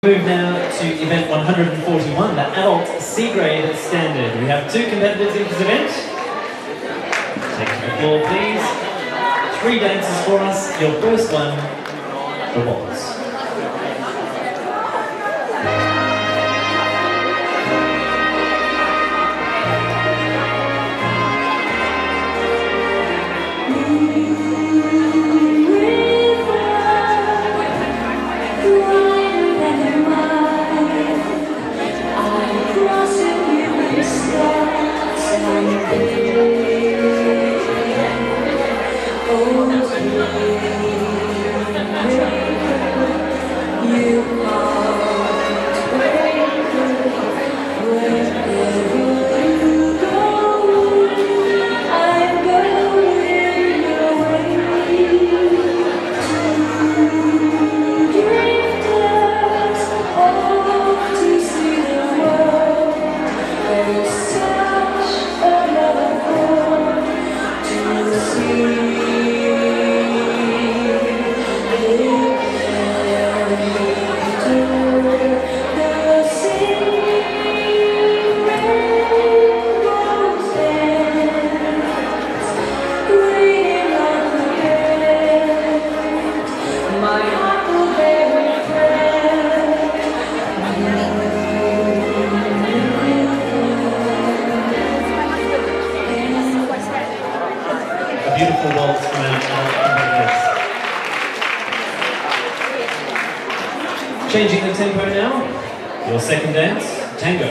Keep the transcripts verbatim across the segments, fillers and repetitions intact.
Move now to event one hundred forty-one, the adult C-grade standard. We have two competitors in this event. Take to the floor, please. Three dances for us. Your first one, the waltz. Beautiful waltz from our competitors. Changing the tempo now. Your second dance, tango.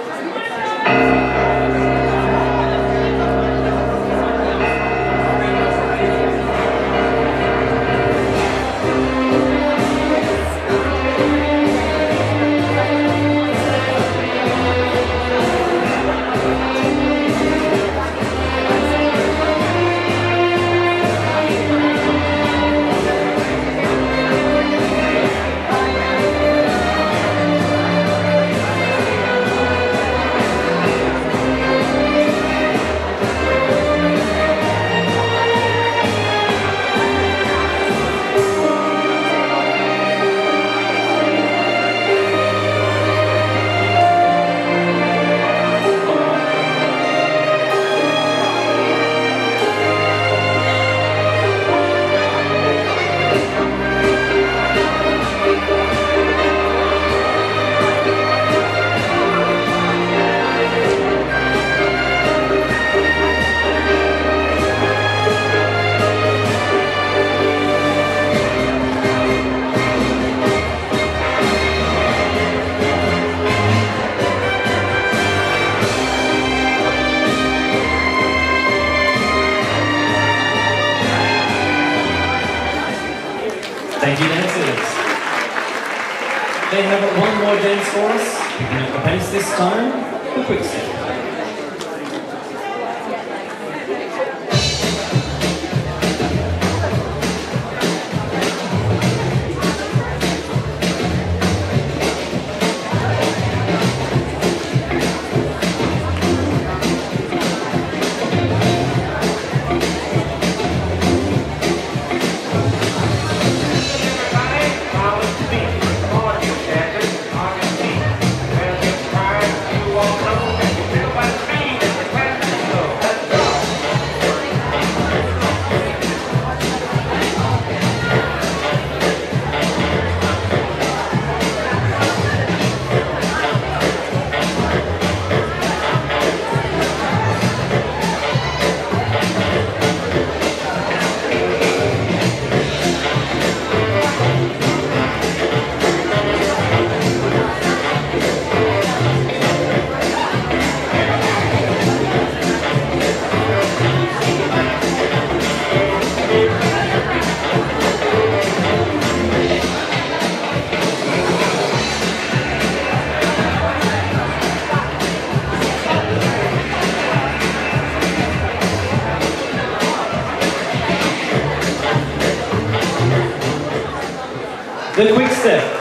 Thank you, dancers. They have one more dance for us, picking up the pace this time, the quick step. The quick step.